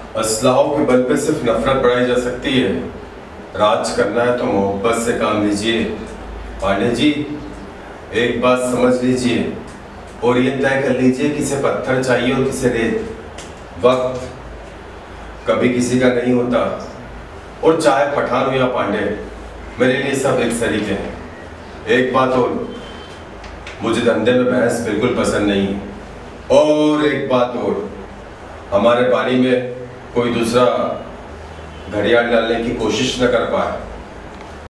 असलाहों के बल पे सिर्फ नफरत बढ़ाई जा सकती है। राज करना है तो मोहब्बत से काम लीजिए। पांडे जी, एक बात समझ लीजिए और ये तय कर लीजिए किसे पत्थर चाहिए और किसे रेत। वक्त कभी किसी का नहीं होता, और चाहे पठान हो या पांडे, मेरे लिए सब एक सरीके हैं। एक बात और, मुझे धंधे में बहस बिल्कुल पसंद नहीं। और एक बात और, हमारे बारी में कोई दूसरा घड़ियाल डालने की कोशिश न कर पाए।